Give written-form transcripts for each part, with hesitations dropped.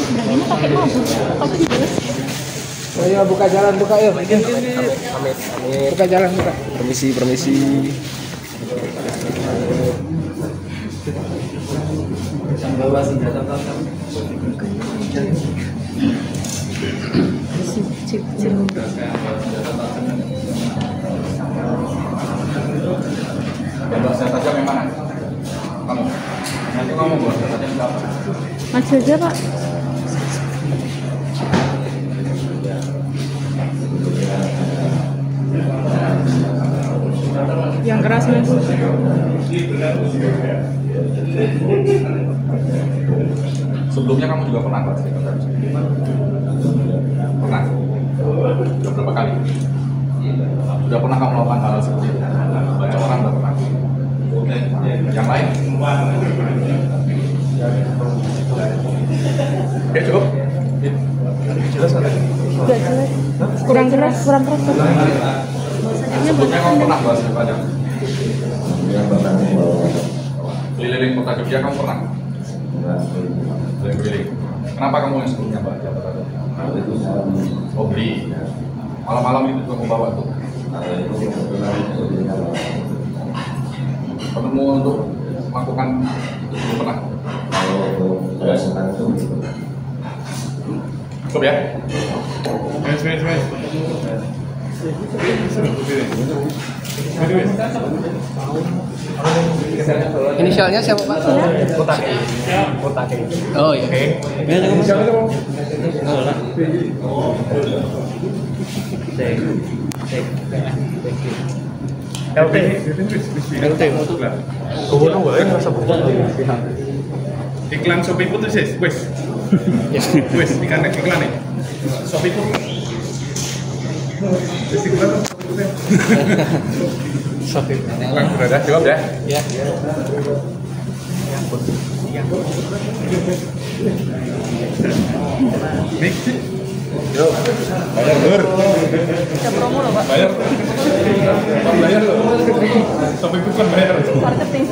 Berarti pakai mabuk, pakai bus. Ayo buka jalan, buka yuk. Buka jalan, buka. Permisi. Bawa senjata Bawa senjata tajam yang mana? Kamu? Nanti kamu bawa senjata tajam berapa? Maju aja Pak. Yang keras Mas. Sebelumnya kamu juga pernah Pak? Pernah? Sudah berapa kali? Sudah pernah kamu melakukan hal seperti itu? Banyak orang sudah pernah. Yang lain? Oke, cukup. Enggak jelas. Kurang keras. Sebelumnya kamu pernah bawa senjata tajam? Keliling kota Jogja kamu pernah? Keliling. Kenapa kamu yang sebelumnya bawa senjata tajam? Oh, beli. Malam-malam itu kamu bawa tuh? Ketemu untuk melakukan itu belum pernah? Cukup ya? Inisialnya siapa Pak? Kotake. Oh iya. Inisialnya siapa? LT. Gubernur boleh nggak sebut? Iklan Shopee Food sih, wes ikan nih. Shopee Food. Shopee. Sudah jawab ya? Ya. Nih. Yo, bayar Nur. Kita promo loh Pak. Bayar. Bayar loh. Shopee Food kan bayar. Marketing.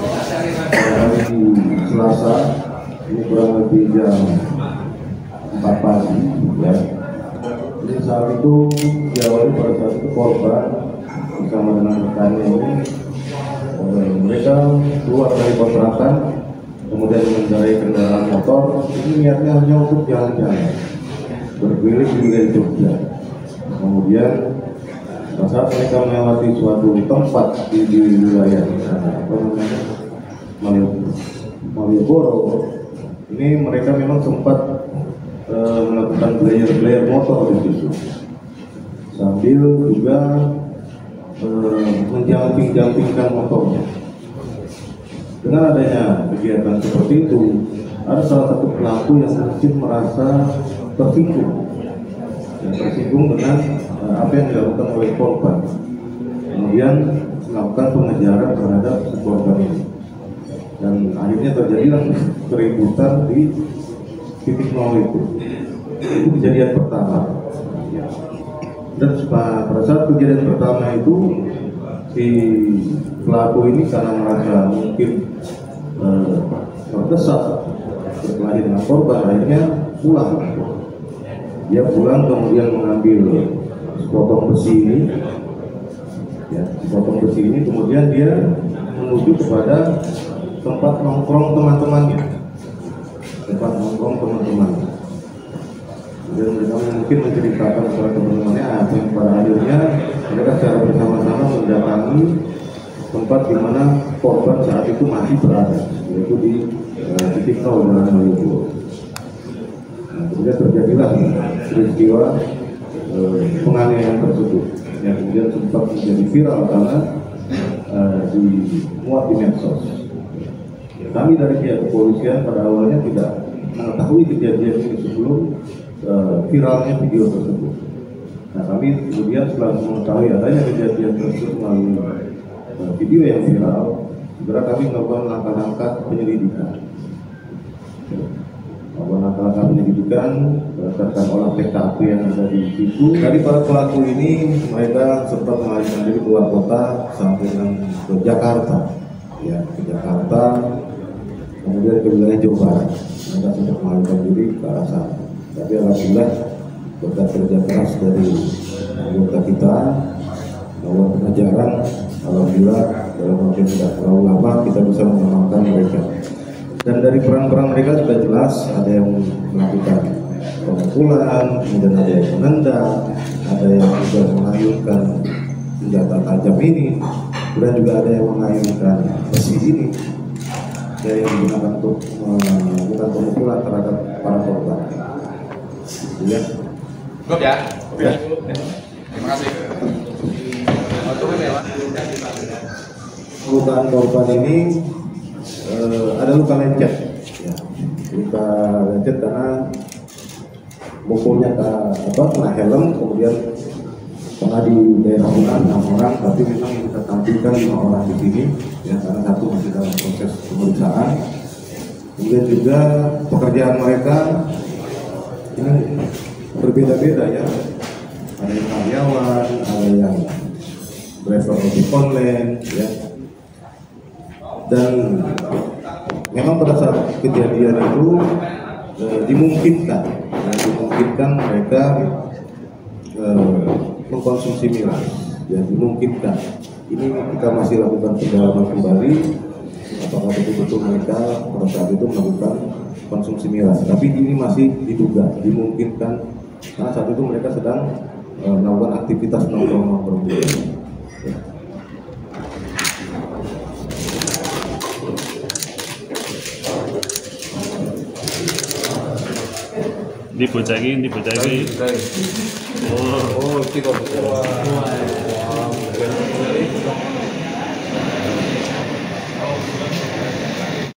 Selasa ini kurang lebih jam 4 pagi ya. Jadi saat itu diawali pada saat itu korban bersama dengan rekannya ini mereka keluar dari kontrakan kemudian mengendarai kendaraan motor. Ini niatnya hanya untuk jalan-jalan berkeliling di wilayah Jogja. Kemudian pada saat mereka melewati suatu tempat di wilayah Malioboro, ini mereka memang sempat melakukan player motor di situ, sambil juga menjamping-jampingkan motornya. Dengan adanya kegiatan seperti itu, ada salah satu pelaku yang mungkin merasa tersinggung dengan apa yang dilakukan oleh korban, kemudian melakukan pengejaran terhadap korban ini, dan akhirnya terjadilah keributan di titik nol itu. Itu kejadian pertama. Dan pada saat kejadian pertama itu si pelaku ini karena merasa mungkin terdesak berkelahi dengan korban, akhirnya pulang. Dia pulang kemudian mengambil sepotong besi ini, ya, sepotong besi ini, kemudian dia menuju kepada tempat nongkrong teman-temannya. Dan mereka mungkin menceritakan kepada teman-temannya apa yang pada akhirnya mereka secara bersama-sama mendatangi tempat di mana korban saat itu masih berada, yaitu di titik nol Jalan Malioboro. Kemudian terjadilah peristiwa penganiayaan tersebut yang kemudian sempat menjadi viral karena dimuat di medsos. Kami dari pihak kepolisian pada awalnya tidak mengetahui kejadian ini sebelum viralnya video tersebut. Nah, kami kemudian setelah mengetahui adanya kejadian tersebut melalui video yang viral, segera kami melakukan langkah-langkah penyelidikan. Berdasarkan olah TKP yang ada di situ. Dari para pelaku ini, mereka sempat melarikan diri keluar kota sampai ke Jakarta, ya, ke Jakarta. kemudian ke wilayah Jawa Barat. Mereka sudah melarikan diri ke arah sana. Tapi alhamdulillah berkat kerja keras dari anggota kita, melakukan pengejaran, alhamdulillah dalam waktu tidak terlalu lama kita bisa mengamankan mereka. Dan dari peran-peran mereka sudah jelas, ada yang melakukan pemukulan, kemudian ada yang menendang, ada yang juga mengayunkan senjata tajam ini, kemudian juga ada yang mengayunkan besi ini, yang digunakan untuk melakukan pemukulan terhadap para korban. Ya. Cukup ya. Terima kasih. Lukaan korban ini ada luka lecet, ya. Luka lecet karena mukulnya kena helm, kemudian kena di daerah ulang 6 orang, tapi memang kita tampilkan 5 orang di sini, ya, karena satu masih dalam proses pemeriksaan. Kemudian juga pekerjaan mereka ini berbeda-beda, ya. Ada yang karyawan, ada yang driver ojek online, ya. Dan memang pada saat kejadian itu dimungkinkan mereka mengkonsumsi miras, ya, dimungkinkan. Ini kita masih lakukan pendalaman kembali apakah betul-betul mereka pada saat itu melakukan konsumsi miras. Tapi ini masih diduga, dimungkinkan karena saat itu mereka sedang melakukan aktivitas nongkrong-nongkrong. Ya. Dibocaki. Oh, Oh, itu kok.